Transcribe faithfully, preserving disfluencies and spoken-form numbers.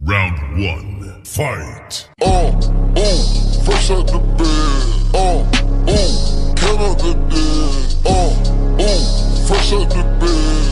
Round one, fight. Oh, ooh, fresh out the bed. Oh, ooh, count out the dead. Oh, ooh, fresh out the bed.